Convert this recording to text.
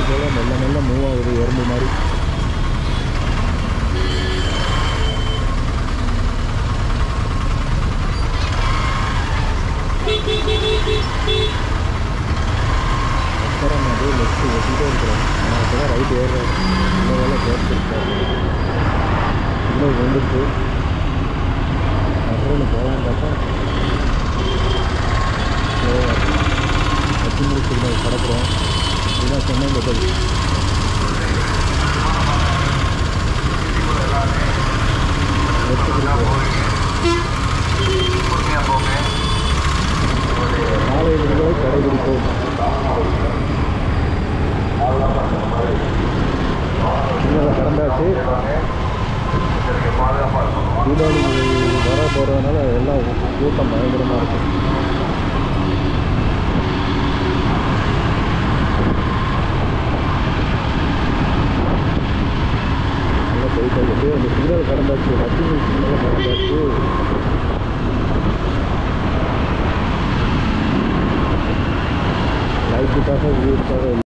போல் மெல்ல மெல்ல மூவ் ஆகுது எறும்பு மாதிரி. அப்புறம் அதே லெஃப்ட் ஒட்டிகிட்டே இருக்கிறோம். நான் இப்போ தான் ரைட் ஏறுறேன். இந்த வேலை கேட்டுருக்கேன். இன்னும் வந்துட்டு அப்புறம் போகலான்னு பார்த்தா பத்து சிக்னல் கடக்கிறோம். இதுதான் சென்னை மெத்தட். சாலை விதிகளை கடைபிடிப்போம். சிக்னலை கடந்தாச்சு. தீபாவளி வர போகிறதுனால எல்லாம் கூட்டம் பயங்கரமாக இருக்கும். நல்லா போயிட்டு அந்த சிக்னல் கடந்தாச்சு. லட்சுமி சிக்னலை கடந்தாச்சு. லைட்டுக்காக வியூக்காக